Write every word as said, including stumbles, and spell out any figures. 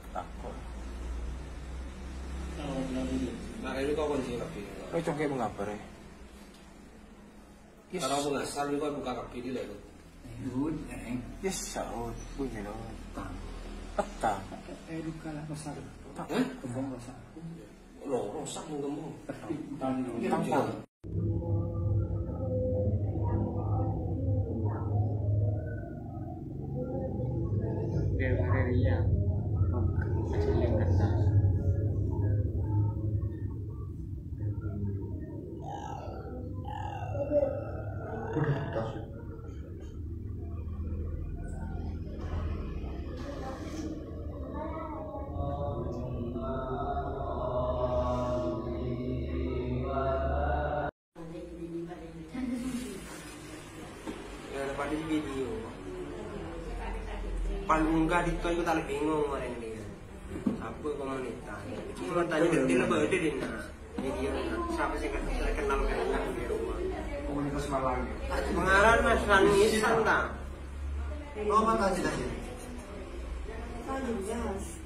takut. Nah ini kau kunci kapi. Kau congke mengapa ya? Yes. Kalau aku ngasal ini kau buka kapi di lagi. Yes, saud bunyi loh. Petang. Edukalah besar. Eh? Kembang besar. Loh, rosak menggembung. Tampol. Dari-darinya. Hasil yang kertas. Pada video panunggah di itu tak bingung orang ini apa komunitas cuma tanya detail berde di na video siapa sih kan saya kenal kan di rumah Komunitas Malang. pengarang mas Ranisan tak Oh, mana sih tadi? Oh, yes.